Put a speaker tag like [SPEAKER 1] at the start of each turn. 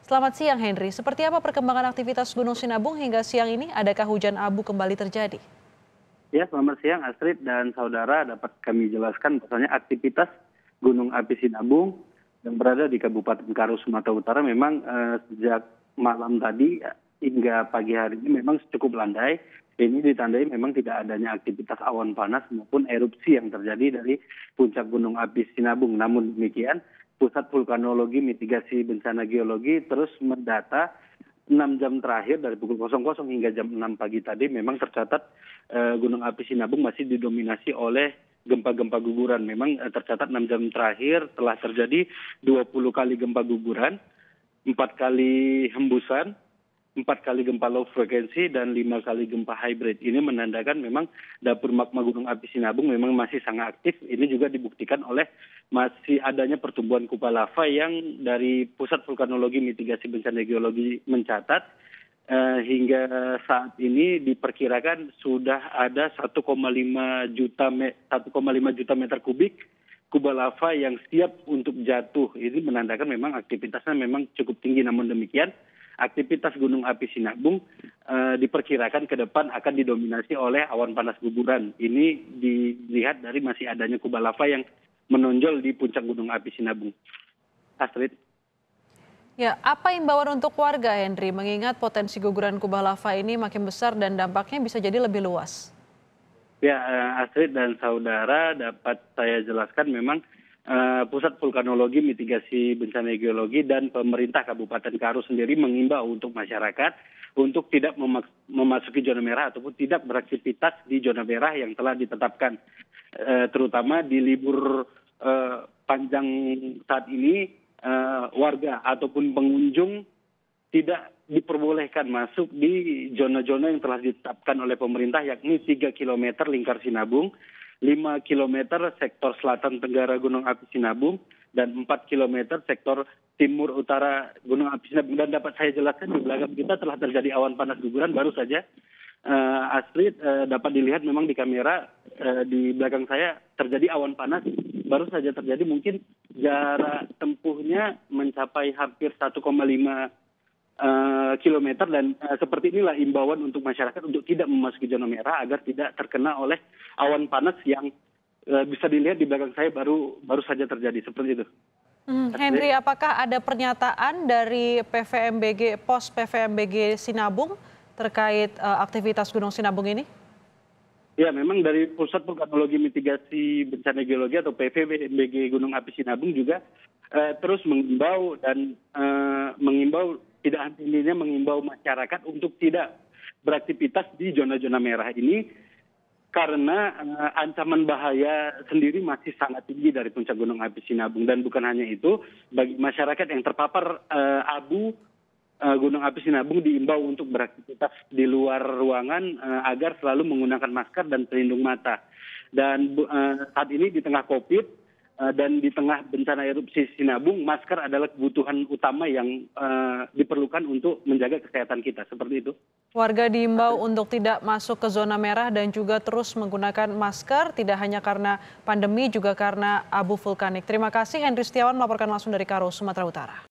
[SPEAKER 1] Selamat siang Henry, seperti apa perkembangan aktivitas Gunung Sinabung hingga siang ini? Adakah hujan abu kembali terjadi?
[SPEAKER 2] Ya, selamat siang Astrid dan saudara. Dapat kami jelaskan bahwasanya aktivitas Gunung Api Sinabung yang berada di Kabupaten Karo, Sumatera Utara memang sejak malam tadi hingga pagi hari ini memang cukup landai. Ini ditandai memang tidak adanya aktivitas awan panas maupun erupsi yang terjadi dari puncak Gunung Api Sinabung. Namun demikian, Pusat Vulkanologi Mitigasi Bencana Geologi terus mendata 6 jam terakhir dari pukul 00 hingga jam 6 pagi tadi memang tercatat Gunung Api Sinabung masih didominasi oleh gempa-gempa guguran. Memang tercatat 6 jam terakhir telah terjadi 20 kali gempa guguran, 4 kali hembusan, 4 kali gempa low frekuensi, dan 5 kali gempa hybrid. Ini menandakan memang dapur magma Gunung Api Sinabung memang masih sangat aktif. Ini juga dibuktikan oleh masih adanya pertumbuhan kupa lava yang dari Pusat Vulkanologi Mitigasi Bencana Geologi mencatat hingga saat ini diperkirakan sudah ada 1,5 juta meter kubik kuba lava yang siap untuk jatuh. Ini menandakan memang aktivitasnya memang cukup tinggi. Namun demikian, aktivitas Gunung Api Sinabung diperkirakan ke depan akan didominasi oleh awan panas guguran. Ini dilihat dari masih adanya kuba lava yang menonjol di puncak Gunung Api Sinabung. Astrid.
[SPEAKER 1] Ya, apa imbauan untuk warga Henry mengingat potensi guguran kubah lava ini makin besar dan dampaknya bisa jadi lebih luas?
[SPEAKER 2] Ya, Astrid dan saudara, dapat saya jelaskan memang Pusat Vulkanologi Mitigasi Bencana Geologi dan pemerintah Kabupaten Karo sendiri mengimbau untuk masyarakat untuk tidak memasuki zona merah ataupun tidak beraktivitas di zona merah yang telah ditetapkan. Terutama di libur panjang saat ini, warga ataupun pengunjung tidak diperbolehkan masuk di zona-zona yang telah ditetapkan oleh pemerintah, yakni 3 km lingkar Sinabung, 5 km sektor selatan tenggara Gunung Api Sinabung, dan 4 km sektor timur utara Gunung Api Sinabung. Dan dapat saya jelaskan di belakang kita telah terjadi awan panas guguran baru saja. Astrid, dapat dilihat memang di kamera di belakang saya terjadi awan panas baru saja terjadi, mungkin jarak tempuhnya mencapai hampir 1,5 kilometer, dan seperti inilah imbauan untuk masyarakat untuk tidak memasuki zona merah agar tidak terkena oleh awan panas yang bisa dilihat di belakang saya baru saja terjadi seperti itu.
[SPEAKER 1] Henry, apakah ada pernyataan dari PVMBG, pos PVMBG Sinabung terkait aktivitas Gunung Sinabung ini?
[SPEAKER 2] Ya, memang dari Pusat Vulkanologi Mitigasi Bencana Geologi atau PVMBG Gunung Api Sinabung juga terus mengimbau dan tidak hentinya mengimbau masyarakat untuk tidak beraktivitas di zona-zona merah ini karena ancaman bahaya sendiri masih sangat tinggi dari puncak Gunung Api Sinabung. Dan bukan hanya itu, bagi masyarakat yang terpapar abu Gunung Api Sinabung diimbau untuk beraktivitas di luar ruangan agar selalu menggunakan masker dan pelindung mata. Dan saat ini di tengah COVID dan di tengah bencana erupsi Sinabung, masker adalah kebutuhan utama yang diperlukan untuk menjaga kesehatan kita. Seperti itu.
[SPEAKER 1] Warga diimbau untuk tidak masuk ke zona merah dan juga terus menggunakan masker, tidak hanya karena pandemi, juga karena abu vulkanik. Terima kasih Henry Setiawan melaporkan langsung dari Karo, Sumatera Utara.